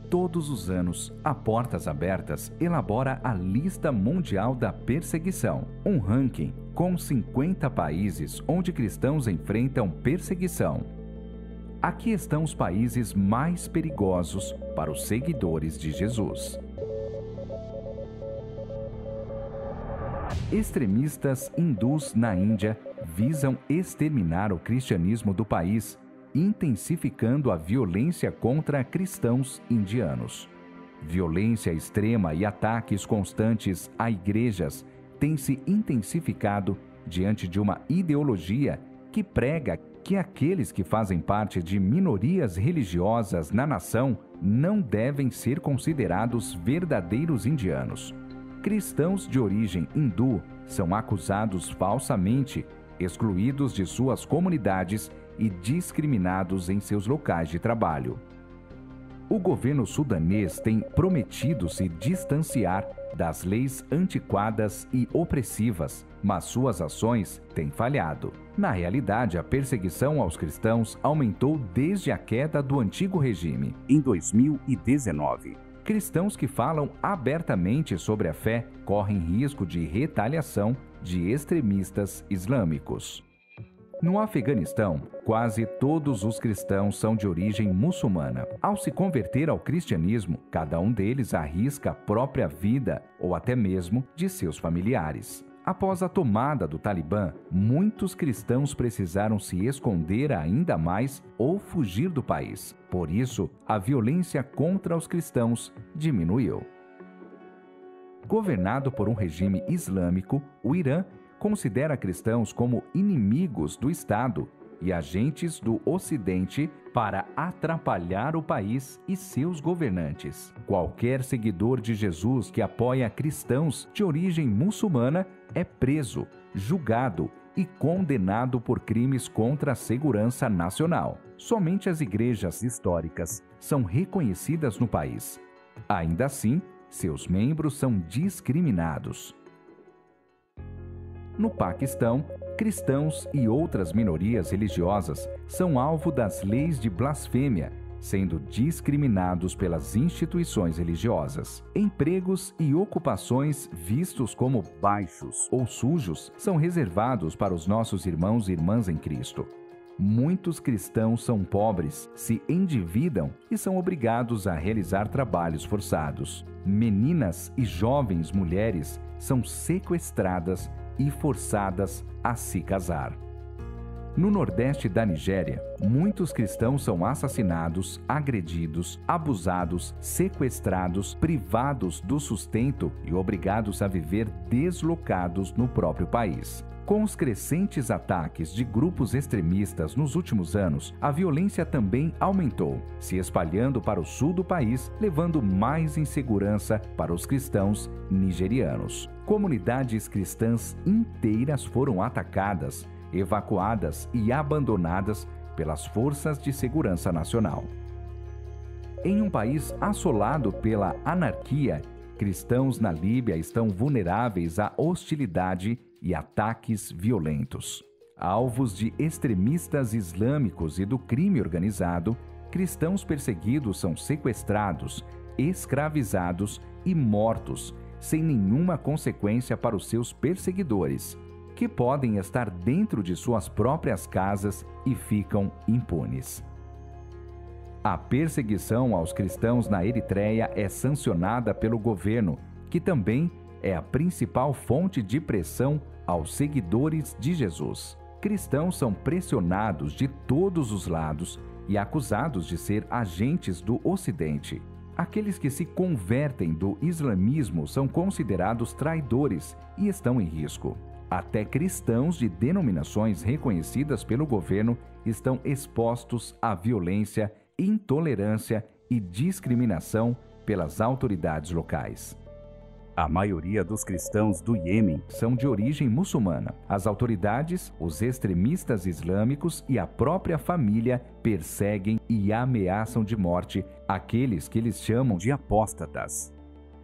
Todos os anos, a Portas Abertas elabora a Lista Mundial da Perseguição, um ranking com 50 países onde cristãos enfrentam perseguição. Aqui estão os países mais perigosos para os seguidores de Jesus. Extremistas hindus na Índia visam exterminar o cristianismo do país, intensificando a violência contra cristãos indianos. Violência extrema e ataques constantes a igrejas têm se intensificado diante de uma ideologia que prega que aqueles que fazem parte de minorias religiosas na nação não devem ser considerados verdadeiros indianos. Cristãos de origem hindu são acusados falsamente, excluídos de suas comunidades e discriminados em seus locais de trabalho. O governo sudanês tem prometido se distanciar das leis antiquadas e opressivas, mas suas ações têm falhado. Na realidade, a perseguição aos cristãos aumentou desde a queda do antigo regime, em 2019. Cristãos que falam abertamente sobre a fé correm risco de retaliação de extremistas islâmicos. No Afeganistão, quase todos os cristãos são de origem muçulmana. Ao se converter ao cristianismo, cada um deles arrisca a própria vida ou até mesmo de seus familiares. Após a tomada do Talibã, muitos cristãos precisaram se esconder ainda mais ou fugir do país. Por isso, a violência contra os cristãos diminuiu. Governado por um regime islâmico, o Irã considera cristãos como inimigos do Estado e agentes do Ocidente para atrapalhar o país e seus governantes. Qualquer seguidor de Jesus que apoia cristãos de origem muçulmana é preso, julgado e condenado por crimes contra a segurança nacional. Somente as igrejas históricas são reconhecidas no país. Ainda assim, seus membros são discriminados. No Paquistão, cristãos e outras minorias religiosas são alvo das leis de blasfêmia, sendo discriminados pelas instituições religiosas. Empregos e ocupações vistos como baixos ou sujos são reservados para os nossos irmãos e irmãs em Cristo. Muitos cristãos são pobres, se endividam e são obrigados a realizar trabalhos forçados. Meninas e jovens mulheres são sequestradas e forçadas a se casar. No nordeste da Nigéria, muitos cristãos são assassinados, agredidos, abusados, sequestrados, privados do sustento e obrigados a viver deslocados no próprio país. Com os crescentes ataques de grupos extremistas nos últimos anos, a violência também aumentou, se espalhando para o sul do país, levando mais insegurança para os cristãos nigerianos. Comunidades cristãs inteiras foram atacadas, evacuadas e abandonadas pelas forças de segurança nacional. Em um país assolado pela anarquia, cristãos na Líbia estão vulneráveis à hostilidade e ataques violentos. Alvos de extremistas islâmicos e do crime organizado, cristãos perseguidos são sequestrados, escravizados e mortos, sem nenhuma consequência para os seus perseguidores, que podem estar dentro de suas próprias casas e ficam impunes. A perseguição aos cristãos na Eritreia é sancionada pelo governo, que também é a principal fonte de pressão aos seguidores de Jesus. Cristãos são pressionados de todos os lados e acusados de ser agentes do Ocidente. Aqueles que se convertem do islamismo são considerados traidores e estão em risco. Até cristãos de denominações reconhecidas pelo governo estão expostos à violência, intolerância e discriminação pelas autoridades locais. A maioria dos cristãos do Iêmen são de origem muçulmana. As autoridades, os extremistas islâmicos e a própria família perseguem e ameaçam de morte aqueles que eles chamam de apóstatas.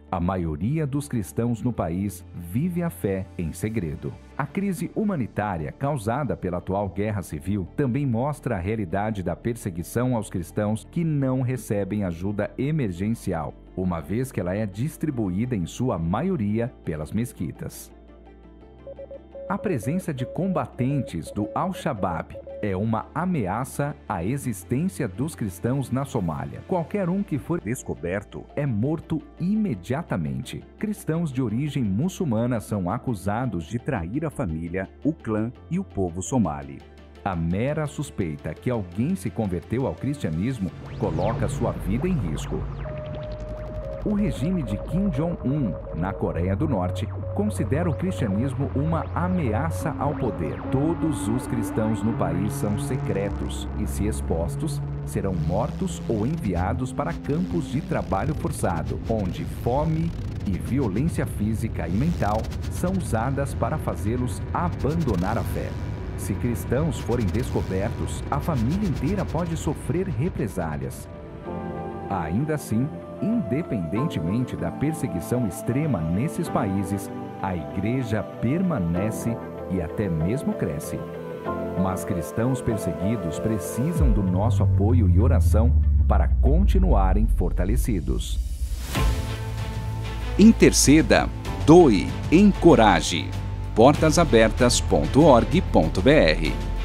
A maioria dos cristãos no país vive a fé em segredo. A crise humanitária causada pela atual guerra civil também mostra a realidade da perseguição aos cristãos que não recebem ajuda emergencial, uma vez que ela é distribuída em sua maioria pelas mesquitas. A presença de combatentes do Al-Shabaab é uma ameaça à existência dos cristãos na Somália. Qualquer um que for descoberto é morto imediatamente. Cristãos de origem muçulmana são acusados de trair a família, o clã e o povo somali. A mera suspeita que alguém se converteu ao cristianismo coloca sua vida em risco. O regime de Kim Jong-un, na Coreia do Norte, considera o cristianismo uma ameaça ao poder. Todos os cristãos no país são secretos e, se expostos, serão mortos ou enviados para campos de trabalho forçado, onde fome e violência física e mental são usadas para fazê-los abandonar a fé. Se cristãos forem descobertos, a família inteira pode sofrer represálias. Ainda assim, independentemente da perseguição extrema nesses países, a igreja permanece e até mesmo cresce. Mas cristãos perseguidos precisam do nosso apoio e oração para continuarem fortalecidos. Interceda, doe, encoraje. portasabertas.org.br